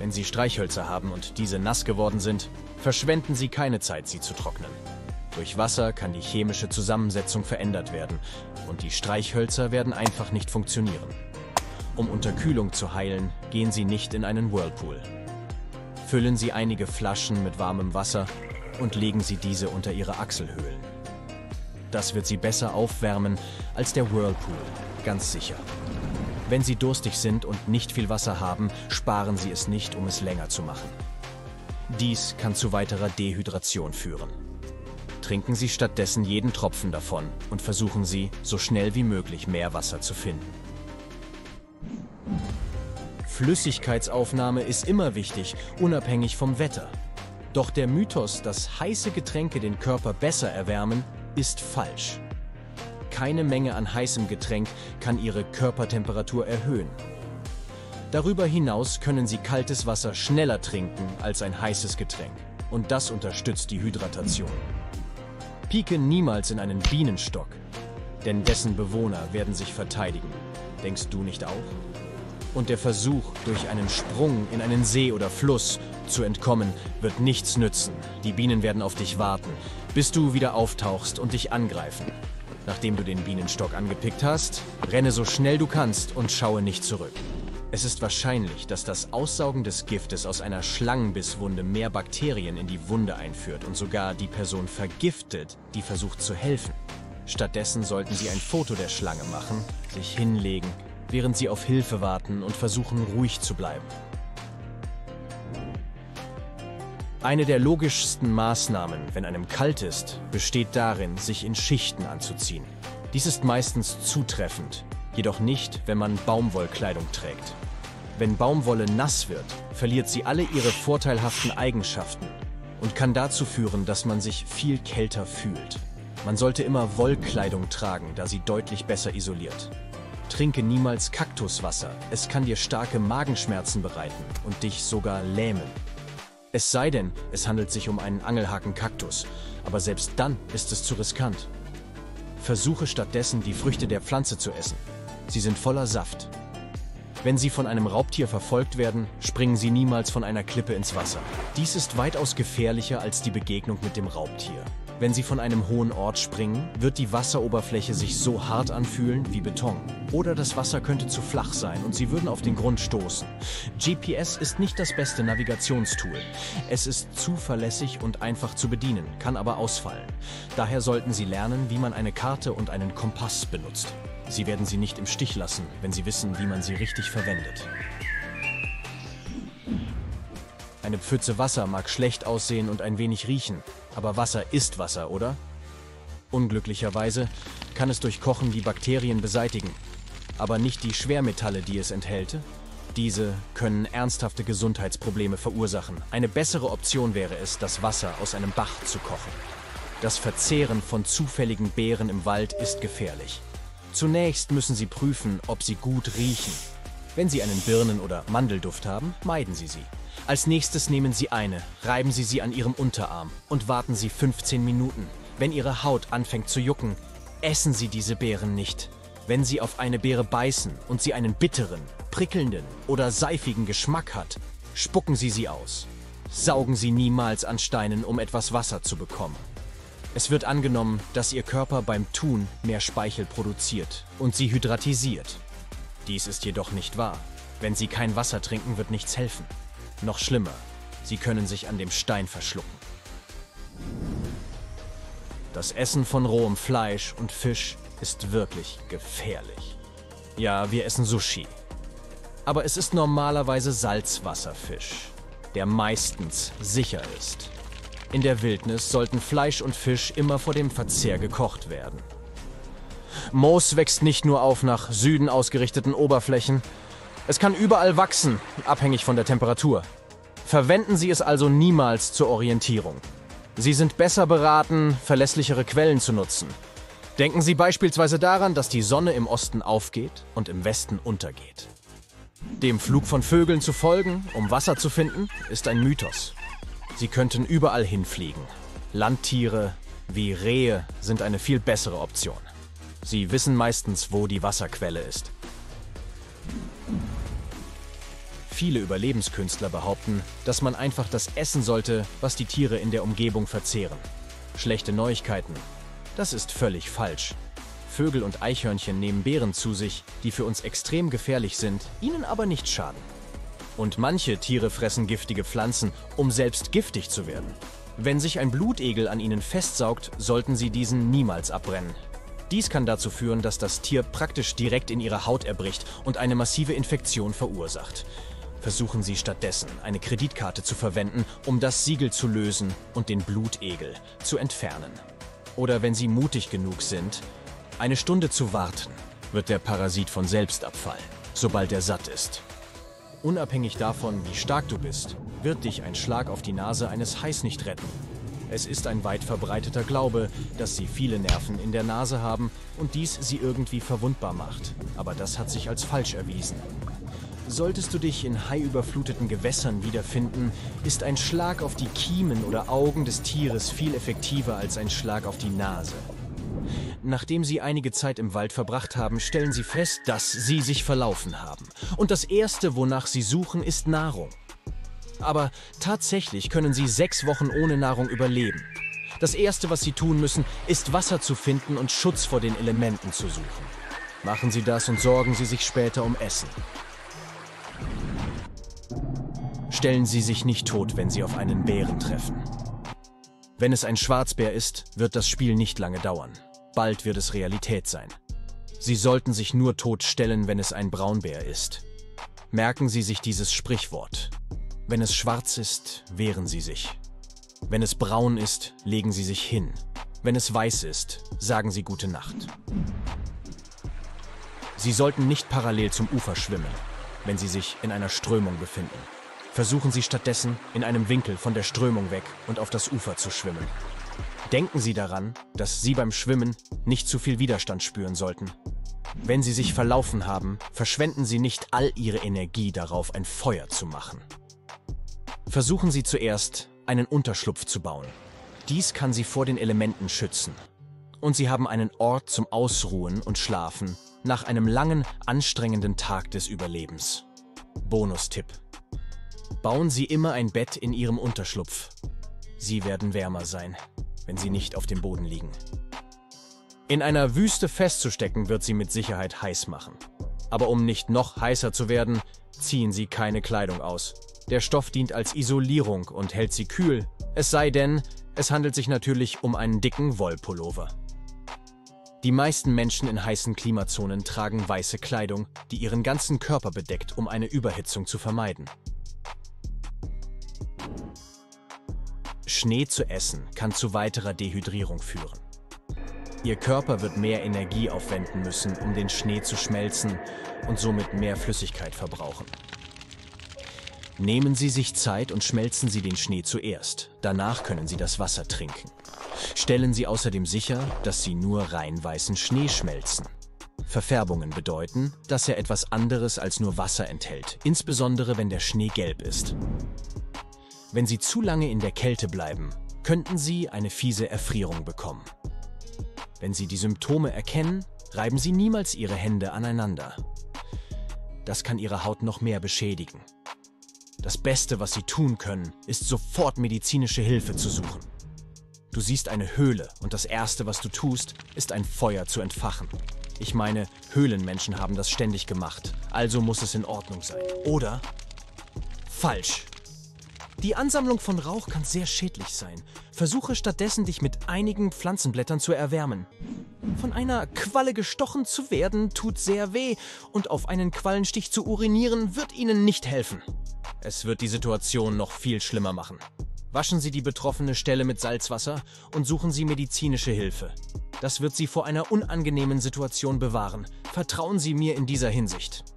Wenn Sie Streichhölzer haben und diese nass geworden sind, verschwenden Sie keine Zeit, sie zu trocknen. Durch Wasser kann die chemische Zusammensetzung verändert werden und die Streichhölzer werden einfach nicht funktionieren. Um Unterkühlung zu heilen, gehen Sie nicht in einen Whirlpool. Füllen Sie einige Flaschen mit warmem Wasser und legen Sie diese unter Ihre Achselhöhlen. Das wird Sie besser aufwärmen als der Whirlpool, ganz sicher. Wenn Sie durstig sind und nicht viel Wasser haben, sparen Sie es nicht, um es länger zu machen. Dies kann zu weiterer Dehydration führen. Trinken Sie stattdessen jeden Tropfen davon und versuchen Sie, so schnell wie möglich mehr Wasser zu finden. Flüssigkeitsaufnahme ist immer wichtig, unabhängig vom Wetter. Doch der Mythos, dass heiße Getränke den Körper besser erwärmen, ist falsch. Keine Menge an heißem Getränk kann Ihre Körpertemperatur erhöhen. Darüber hinaus können Sie kaltes Wasser schneller trinken als ein heißes Getränk. Und das unterstützt die Hydratation. Pieke niemals in einen Bienenstock, denn dessen Bewohner werden sich verteidigen. Denkst du nicht auch? Und der Versuch, durch einen Sprung in einen See oder Fluss zu entkommen, wird nichts nützen. Die Bienen werden auf dich warten, bis du wieder auftauchst und dich angreifen. Nachdem du den Bienenstock angepickt hast, renne so schnell du kannst und schaue nicht zurück. Es ist wahrscheinlich, dass das Aussaugen des Giftes aus einer Schlangenbisswunde mehr Bakterien in die Wunde einführt und sogar die Person vergiftet, die versucht zu helfen. Stattdessen sollten Sie ein Foto der Schlange machen, sich hinlegen, während Sie auf Hilfe warten und versuchen, ruhig zu bleiben. Eine der logischsten Maßnahmen, wenn einem kalt ist, besteht darin, sich in Schichten anzuziehen. Dies ist meistens zutreffend, jedoch nicht, wenn man Baumwollkleidung trägt. Wenn Baumwolle nass wird, verliert sie alle ihre vorteilhaften Eigenschaften und kann dazu führen, dass man sich viel kälter fühlt. Man sollte immer Wollkleidung tragen, da sie deutlich besser isoliert. Trinke niemals Kaktuswasser, es kann dir starke Magenschmerzen bereiten und dich sogar lähmen. Es sei denn, es handelt sich um einen Angelhaken-Kaktus, aber selbst dann ist es zu riskant. Versuche stattdessen, die Früchte der Pflanze zu essen. Sie sind voller Saft. Wenn Sie von einem Raubtier verfolgt werden, springen Sie niemals von einer Klippe ins Wasser. Dies ist weitaus gefährlicher als die Begegnung mit dem Raubtier. Wenn Sie von einem hohen Ort springen, wird die Wasseroberfläche sich so hart anfühlen wie Beton. Oder das Wasser könnte zu flach sein und Sie würden auf den Grund stoßen. GPS ist nicht das beste Navigationstool. Es ist zuverlässig und einfach zu bedienen, kann aber ausfallen. Daher sollten Sie lernen, wie man eine Karte und einen Kompass benutzt. Sie werden Sie nicht im Stich lassen, wenn Sie wissen, wie man sie richtig verwendet. Eine Pfütze Wasser mag schlecht aussehen und ein wenig riechen, aber Wasser ist Wasser, oder? Unglücklicherweise kann es durch Kochen die Bakterien beseitigen, aber nicht die Schwermetalle, die es enthält. Diese können ernsthafte Gesundheitsprobleme verursachen. Eine bessere Option wäre es, das Wasser aus einem Bach zu kochen. Das Verzehren von zufälligen Beeren im Wald ist gefährlich. Zunächst müssen Sie prüfen, ob sie gut riechen. Wenn Sie einen Birnen- oder Mandelduft haben, meiden Sie sie. Als nächstes nehmen Sie eine, reiben Sie sie an Ihrem Unterarm und warten Sie 15 Minuten. Wenn Ihre Haut anfängt zu jucken, essen Sie diese Beeren nicht. Wenn Sie auf eine Beere beißen und sie einen bitteren, prickelnden oder seifigen Geschmack hat, spucken Sie sie aus. Saugen Sie niemals an Steinen, um etwas Wasser zu bekommen. Es wird angenommen, dass Ihr Körper beim Tun mehr Speichel produziert und Sie hydratisiert. Dies ist jedoch nicht wahr. Wenn Sie kein Wasser trinken, wird nichts helfen. Noch schlimmer, Sie können sich an dem Stein verschlucken. Das Essen von rohem Fleisch und Fisch ist wirklich gefährlich. Ja, wir essen Sushi. Aber es ist normalerweise Salzwasserfisch, der meistens sicher ist. In der Wildnis sollten Fleisch und Fisch immer vor dem Verzehr gekocht werden. Moos wächst nicht nur auf nach Süden ausgerichteten Oberflächen. Es kann überall wachsen, abhängig von der Temperatur. Verwenden Sie es also niemals zur Orientierung. Sie sind besser beraten, verlässlichere Quellen zu nutzen. Denken Sie beispielsweise daran, dass die Sonne im Osten aufgeht und im Westen untergeht. Dem Flug von Vögeln zu folgen, um Wasser zu finden, ist ein Mythos. Sie könnten überall hinfliegen. Landtiere wie Rehe sind eine viel bessere Option. Sie wissen meistens, wo die Wasserquelle ist. Viele Überlebenskünstler behaupten, dass man einfach das essen sollte, was die Tiere in der Umgebung verzehren. Schlechte Neuigkeiten. Das ist völlig falsch. Vögel und Eichhörnchen nehmen Beeren zu sich, die für uns extrem gefährlich sind, ihnen aber nicht schaden. Und manche Tiere fressen giftige Pflanzen, um selbst giftig zu werden. Wenn sich ein Blutegel an ihnen festsaugt, sollten Sie diesen niemals abbrennen. Dies kann dazu führen, dass das Tier praktisch direkt in Ihre Haut erbricht und eine massive Infektion verursacht. Versuchen Sie stattdessen, eine Kreditkarte zu verwenden, um das Siegel zu lösen und den Blutegel zu entfernen. Oder wenn Sie mutig genug sind, eine Stunde zu warten, wird der Parasit von selbst abfallen, sobald er satt ist. Unabhängig davon, wie stark du bist, wird dich ein Schlag auf die Nase eines Hais nicht retten. Es ist ein weit verbreiteter Glaube, dass sie viele Nerven in der Nase haben und dies sie irgendwie verwundbar macht. Aber das hat sich als falsch erwiesen. Solltest du dich in haiüberfluteten Gewässern wiederfinden, ist ein Schlag auf die Kiemen oder Augen des Tieres viel effektiver als ein Schlag auf die Nase. Nachdem Sie einige Zeit im Wald verbracht haben, stellen Sie fest, dass Sie sich verlaufen haben. Und das Erste, wonach Sie suchen, ist Nahrung. Aber tatsächlich können Sie 6 Wochen ohne Nahrung überleben. Das Erste, was Sie tun müssen, ist Wasser zu finden und Schutz vor den Elementen zu suchen. Machen Sie das und sorgen Sie sich später um Essen. Stellen Sie sich nicht tot, wenn Sie auf einen Bären treffen. Wenn es ein Schwarzbär ist, wird das Spiel nicht lange dauern. Bald wird es Realität sein. Sie sollten sich nur tot stellen, wenn es ein Braunbär ist. Merken Sie sich dieses Sprichwort. Wenn es schwarz ist, wehren Sie sich. Wenn es braun ist, legen Sie sich hin. Wenn es weiß ist, sagen Sie gute Nacht. Sie sollten nicht parallel zum Ufer schwimmen, wenn Sie sich in einer Strömung befinden. Versuchen Sie stattdessen, in einem Winkel von der Strömung weg und auf das Ufer zu schwimmen. Denken Sie daran, dass Sie beim Schwimmen nicht zu viel Widerstand spüren sollten. Wenn Sie sich verlaufen haben, verschwenden Sie nicht all Ihre Energie darauf, ein Feuer zu machen. Versuchen Sie zuerst, einen Unterschlupf zu bauen. Dies kann Sie vor den Elementen schützen. Und Sie haben einen Ort zum Ausruhen und Schlafen nach einem langen, anstrengenden Tag des Überlebens. Bonustipp: Bauen Sie immer ein Bett in Ihrem Unterschlupf. Sie werden wärmer sein, wenn Sie nicht auf dem Boden liegen. In einer Wüste festzustecken wird Sie mit Sicherheit heiß machen. Aber um nicht noch heißer zu werden, ziehen Sie keine Kleidung aus. Der Stoff dient als Isolierung und hält Sie kühl, es sei denn, es handelt sich natürlich um einen dicken Wollpullover. Die meisten Menschen in heißen Klimazonen tragen weiße Kleidung, die ihren ganzen Körper bedeckt, um eine Überhitzung zu vermeiden. Schnee zu essen kann zu weiterer Dehydrierung führen. Ihr Körper wird mehr Energie aufwenden müssen, um den Schnee zu schmelzen und somit mehr Flüssigkeit verbrauchen. Nehmen Sie sich Zeit und schmelzen Sie den Schnee zuerst. Danach können Sie das Wasser trinken. Stellen Sie außerdem sicher, dass Sie nur rein weißen Schnee schmelzen. Verfärbungen bedeuten, dass er etwas anderes als nur Wasser enthält, insbesondere wenn der Schnee gelb ist. Wenn Sie zu lange in der Kälte bleiben, könnten Sie eine fiese Erfrierung bekommen. Wenn Sie die Symptome erkennen, reiben Sie niemals Ihre Hände aneinander. Das kann Ihre Haut noch mehr beschädigen. Das Beste, was Sie tun können, ist sofort medizinische Hilfe zu suchen. Du siehst eine Höhle und das Erste, was du tust, ist ein Feuer zu entfachen. Ich meine, Höhlenmenschen haben das ständig gemacht, also muss es in Ordnung sein. Oder? Falsch. Die Ansammlung von Rauch kann sehr schädlich sein. Versuche stattdessen, dich mit einigen Pflanzenblättern zu erwärmen. Von einer Qualle gestochen zu werden, tut sehr weh und auf einen Quallenstich zu urinieren, wird Ihnen nicht helfen. Es wird die Situation noch viel schlimmer machen. Waschen Sie die betroffene Stelle mit Salzwasser und suchen Sie medizinische Hilfe. Das wird Sie vor einer unangenehmen Situation bewahren. Vertrauen Sie mir in dieser Hinsicht.